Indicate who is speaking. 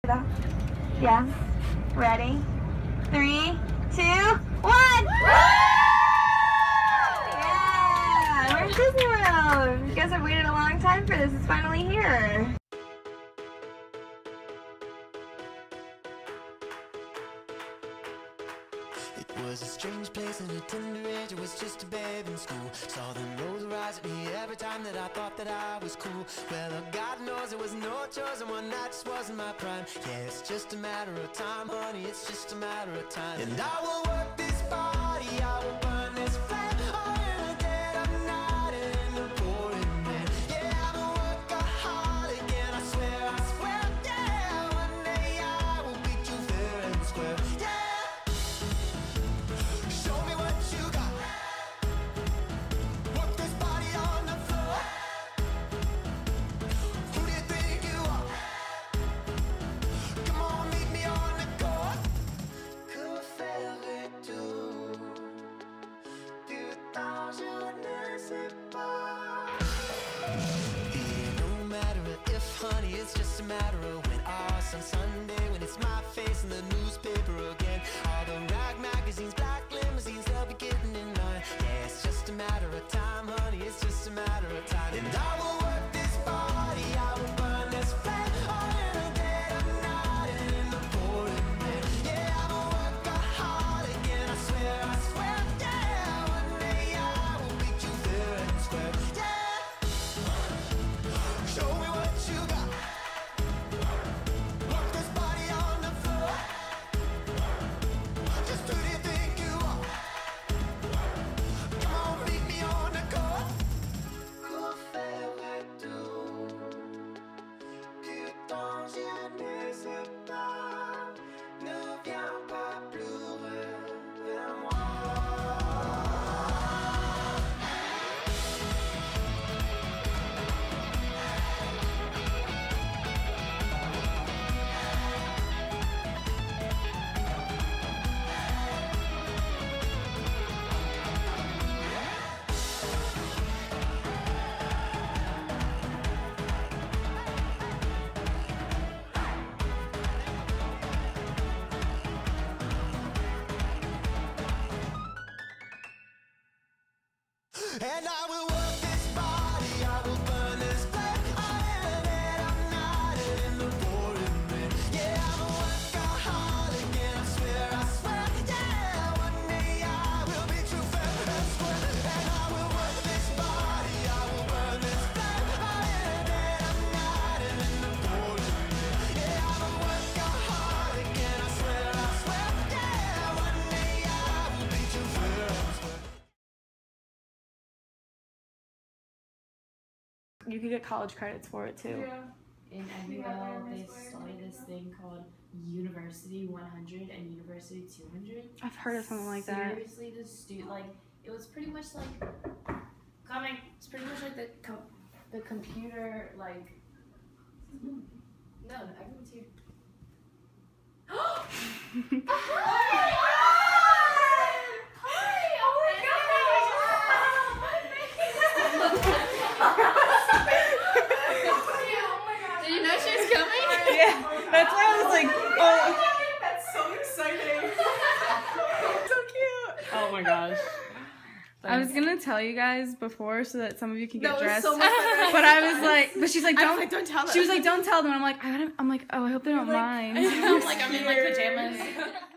Speaker 1: Yeah. Ready? 3, 2, 1. Yeah! We're in Disney World. You guys have waited a long time for this. It's finally here.
Speaker 2: It was a strange place and a tender age. I was just a babe in school. Saw them roads rise at me every time that I thought that I was cool. Well, God knows there was no choice, and one night just wasn't my prime. Yeah, it's just a matter of time, honey, it's just a matter of time. And I will work this body, I will burn this flame, oh, in the dead of night and in the pouring rain. Yeah, I'm a workaholic and I swear, yeah, one day I will beat you fair and square. Yeah. Show me what you got. Work this body on the floor. Who do you think you are? Come on, meet me on the court. Que ferais-tu? Du temps, je ne sais pas. It don't matter if, honey, it's just a matter of when. Some Sunday when it's my face in the newspaper again. All the rag magazines, black limousines, they'll be getting in line. Yeah, it's just a matter of time, honey, it's just a matter of time. And I will work this body, I will burn this flame, all in the dead of night and in the pouring rain. Yeah, I'm a workaholic and I swear, yeah, one day I will beat you fair and square. Yeah, show me what you got. Work this body on the floor. Just who do you think you are? Come on, meet me on the court. Que ferais-tu? Du temps, je ne sais pas. Ne viens pas pleurer vers moi. And I will work this body, I will burn this flame, all in the dead of night and in the pouring rain. Yeah, I'm a workaholic and I swear, yeah, one day I will be true fair and square. And I will work this body, I will burn this flame, all in the dead of night and in the pouring rain. Yeah, I'm a workaholic and I swear, yeah, one day I will be true fair and square.
Speaker 3: You could get college credits for it too.
Speaker 4: Yeah. In MUL, they started this thing called University 100 and University 200.
Speaker 3: I've heard of something like that.
Speaker 4: Seriously, it was pretty much like It's pretty much like the computer, like. No, everyone's here.
Speaker 3: Yeah, that's why I was like, oh.
Speaker 5: That's so exciting. So cute.
Speaker 3: Oh my gosh. I was gonna tell you guys before so that some of you can get dressed.
Speaker 5: So much better.
Speaker 3: But I was like, but she's like, don't
Speaker 5: tell them.
Speaker 3: She was like, don't tell them. I'm like, oh, I hope they don't mind.
Speaker 4: I'm like, I'm in like pajamas.